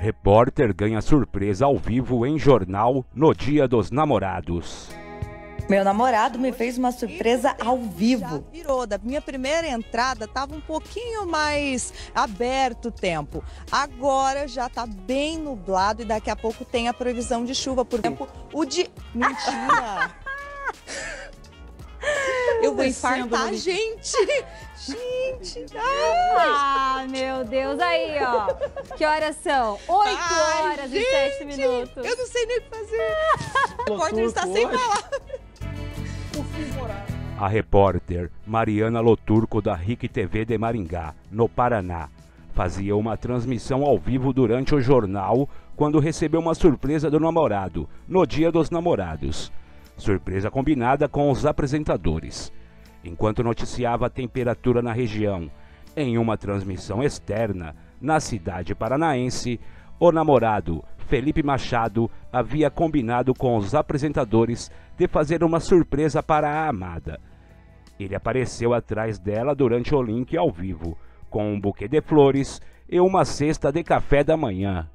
Repórter ganha surpresa ao vivo em jornal no Dia dos Namorados. Meu namorado me fez uma surpresa ao vivo. Já virou, da minha primeira entrada estava um pouquinho mais aberto o tempo. Agora já está bem nublado e daqui a pouco tem a previsão de chuva por tempo. Mentira! Eu vou infartar, gente! Gente! Ah, meu Deus! Aí, ó. Que horas são? 8h07. Eu não sei nem o que fazer. O repórter está sem palavras. A repórter Mariana Loturco, da RIC TV de Maringá, no Paraná, fazia uma transmissão ao vivo durante o jornal quando recebeu uma surpresa do namorado, no Dia dos Namorados. Surpresa combinada com os apresentadores. Enquanto noticiava a temperatura na região, em uma transmissão externa, na cidade paranaense, o namorado, Felipe Machado, havia combinado com os apresentadores de fazer uma surpresa para a amada. Ele apareceu atrás dela durante o link ao vivo, com um buquê de flores e uma cesta de café da manhã.